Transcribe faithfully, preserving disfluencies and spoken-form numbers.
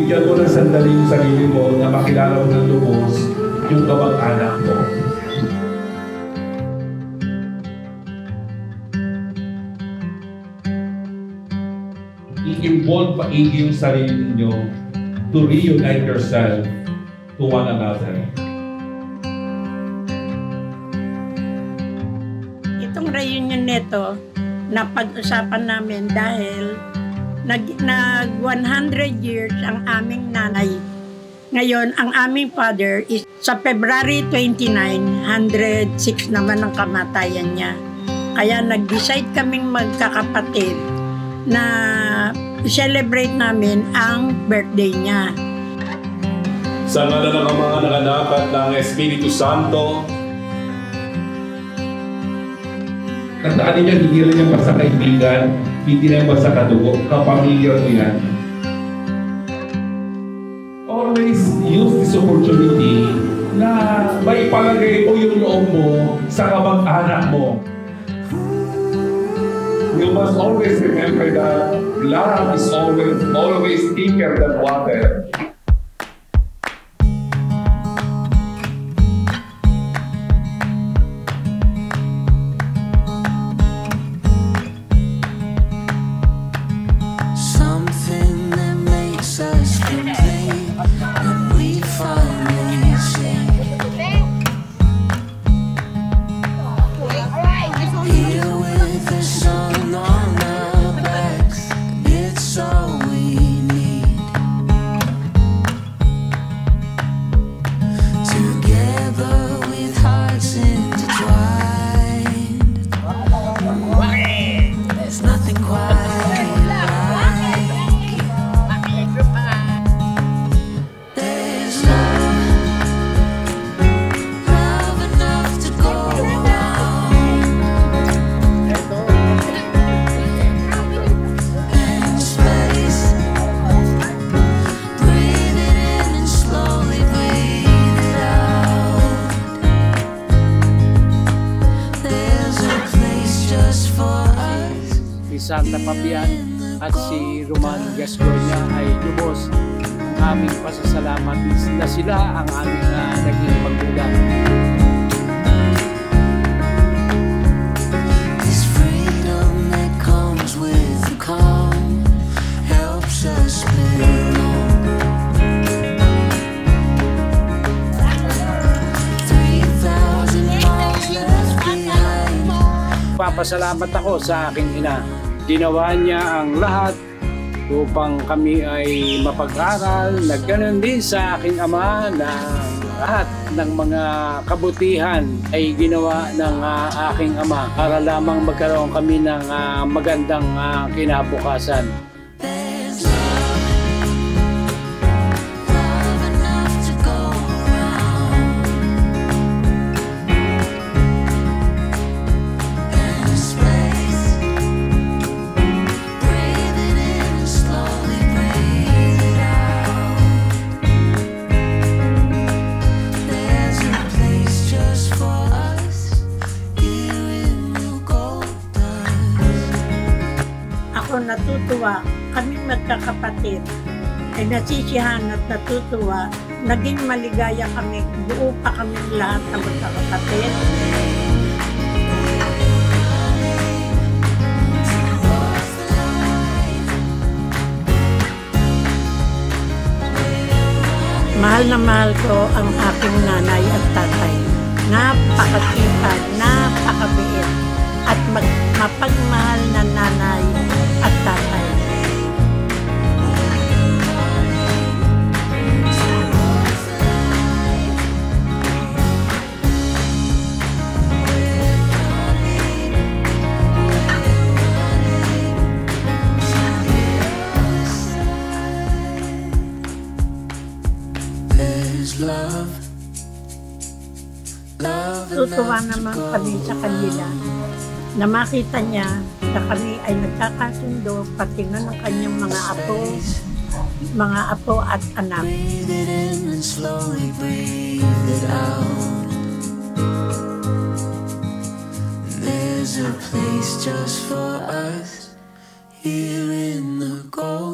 bigyan mo ng sandali yung sarili mo na makilala mo ng lubos yung kamag-anak mo. I-involve paigi yung sarili ninyo to reunite yourself to one another. Itong reunion nito, napag-usapan namin dahil nag, nag one hundred years ang aming nanay. Ngayon, ang aming father is sa February twenty-nine, one hundred six naman ang kamatayan niya. Kaya nag-decide kaming magkakapatid na i-celebrate namin ang birthday niya. Sa ngala ng mga nanganak at ng Espiritu Santo, tandaan ninyo, hindi lang yan basta kaibigan, hindi lang basta kadugo, kapamilya mo yan. Always use this opportunity na may palagay mo yung loob mo sa kamag-anak mo. You must always remember that love is always, always thicker than water. Something that makes us complete when we finally sing. Here with the sun on our backs, it's all we need. Together with hearts intertwined, there's nothing quite like it. There's love, love enough to go around, and space. Breathe it in and slowly breathe it out. There's a place just for us. Si Santa Fabian at si Roman Gasconia ay lubos ang aming pasasalamat na sila ang aming uh, naging magulang. This freedom that comes with the calm helps us belong. Three thousand miles left behind. Papasalamat ako sa aking ina. Ginawa niya ang lahat upang kami ay mapag-aral, na ganoon din sa aking ama na lahat ng mga kabutihan ay ginawa ng uh, aking ama para lamang magkaroon kami ng uh, magandang uh, kinabukasan. There's love, love enough to go around, and space. Breathe it in and slowly breathe it out. There's a place just for us here in the gold dust. Ako natutuwa, kaming magkakapatid ay nasisiyahan at natutuwa. Naging maligaya kami, buo pa kami lahat ng magkakapatid. Mahal na mahal ko ang aking nanay at tatay. Napakasipag, napakabiit, at mag mapagmahal na nanay at tatay. There's love, love Tutuwa enough to naman go kami sa kanila na makita niya na kami ay nagkakasundo pati na ng kanyang mga apo, mga apo at anak. Breathe it in and slowly breathe it out. There's a place just for us here in the gold.